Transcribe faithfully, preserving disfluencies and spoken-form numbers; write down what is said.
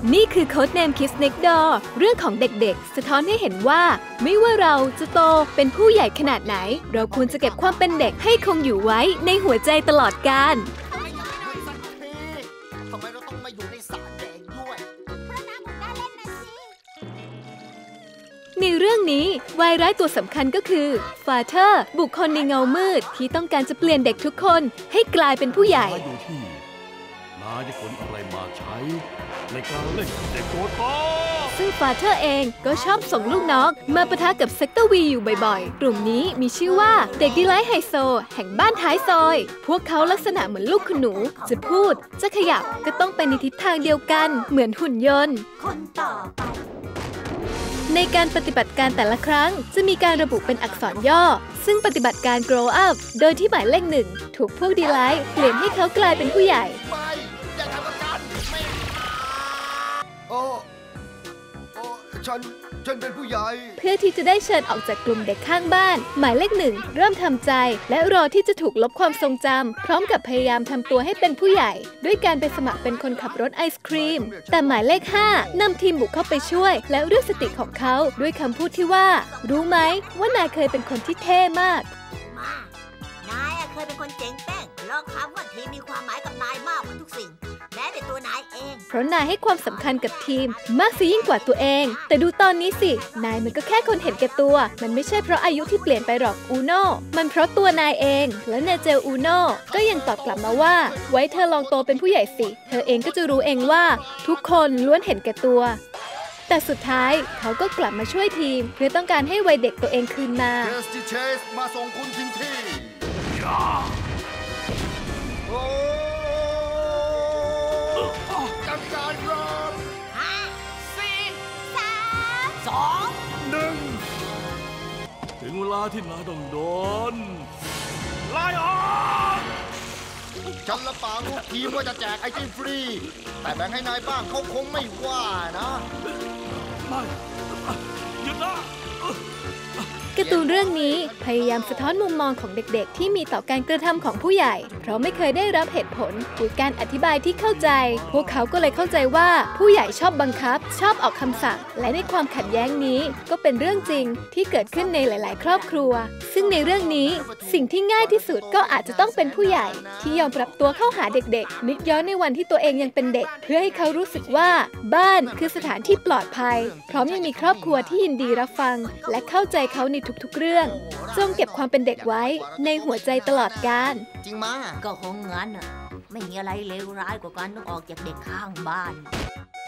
นี่คือโค้ดเนม Kids Next Door เรื่องของเด็กๆสะท้อนให้เห็นว่าไม่ว่าเราจะโตเป็นผู้ใหญ่ขนาดไหนเราควรจะเก็บความเป็นเด็กให้คงอยู่ไว้ในหัวใจตลอดกาลทำไมเราต้องมาอยู่ในสระแดงด้วยเพราะน้ำผมน่าเล่นนะสิในเรื่องนี้วายร้ายตัวสำคัญก็คือฟาเธอร์บุคคลในเงามืดที่ต้องการจะเปลี่ยนเด็กทุกคนให้กลายเป็นผู้ใหญ่อยู่ที่นายได้ผลอะไรมาใช้ในการเล่นเด็กโกโตซึ่งฟาเธอร์เองก็ชอบส่งลูกน้องมาปะทะกับเซกเตอร์วีอยู่บ่อยๆกลุ่มนี้มีชื่อว่าเด็กดีไลท์ไฮโซแห่งบ้านท้ายซอยพวกเขาลักษณะเหมือนลูกคุณหนูจะพูดจะขยับก็ต้องไปในทิศทางเดียวกันเหมือนหุ่นยนต์คนต่อไปในการปฏิบัติการแต่ละครั้งจะมีการระบุเป็นอักษรย่อซึ่งปฏิบัติการ grow up โดยที่หมายเลขหนึ่งถูกพวกดีไลท์เปลี่ยนให้เขากลายเป็นผู้ใหญ่ไม่อย่าทำกับฉันไม่โอ้โอ้ฉันฉันเป็นผู้ใหญ่เพื่อที่จะได้เชิญออกจากกลุ่มเด็กข้างบ้านหมายเลขหนึ่งเริ่มทำใจและรอที่จะถูกลบความทรงจำพร้อมกับพยายามทำตัวให้เป็นผู้ใหญ่ด้วยการไปสมัครเป็นคนขับรถไอศครีมแต่หมายเลขห้านำทีมบุกเข้าไปช่วยและเรียกสติของเขาด้วยคำพูดที่ว่ารู้ไหมว่านายเคยเป็นคนที่เท่มากมานายเคยเป็นคนเจ๋งแป้งลองคำว่าทีมมีความหมายกับนายมากกว่าทุกสิ่งแม้แต่ตัวนายเองเพราะนายให้ความสำคัญกับทีมมากซะยิ่งกว่าตัวเองแต่ดูตอนนี้สินายมันก็แค่คนเห็นแก่ตัวมันไม่ใช่เพราะอายุที่เปลี่ยนไปหรอกอูโน่มันเพราะตัวนายเองและเนเจลอูโน่ก็ยังตอบกลับมาว่าไว้เธอลองโตเป็นผู้ใหญ่สิเธอเองก็จะรู้เองว่าทุกคนล้วนเห็นแก่ตัวแต่สุดท้ายเขาก็กลับมาช่วยทีมเพื่อต้องการให้วัยเด็กตัวเองคืนมาเจสตี้เชสมาส่งคุณถึงที่โอ้จัดการครับห้าสี่สามสองหนึ่งถึงเวลาที่นายต้องโดนไล่ออกฉันละปางลูกทีมว่าจะแจกไอติมฟรีแต่แบ่งให้นายบ้างเขาคงไม่ว่านะไม่หยุดนะการ์ตูนเรื่องนี้พยายามสะท้อนมุมมองของเด็กๆที่มีต่อการกระทำของผู้ใหญ่เพราะไม่เคยได้รับเหตุผลหรือการอธิบายที่เข้าใจพวกเขาก็เลยเข้าใจว่าผู้ใหญ่ชอบบังคับชอบออกคำสั่งและในความขัดแย้งนี้ก็เป็นเรื่องจริงที่เกิดขึ้นในหลายๆครอบครัวซึ่งในเรื่องนี้สิ่งที่ง่ายที่สุดก็อาจจะต้องเป็นผู้ใหญ่ที่ยอมปรับตัวเข้าหาเด็กๆนึกย้อนในวันที่ตัวเองยังเป็นเด็กเพื่อให้เขารู้สึกว่าบ้านคือสถานที่ปลอดภัยพร้อมยังมีครอบครัวที่ยินดีรับฟังและเข้าใจเขาในทุกๆเรื่องจงเก็บความเป็นเด็กไว้ในหัวใจตลอดกาลจริงมาก็คงงั้นอ่ะไม่มีอะไรเลวร้ายกว่าการต้องออกจากเด็กข้างบ้าน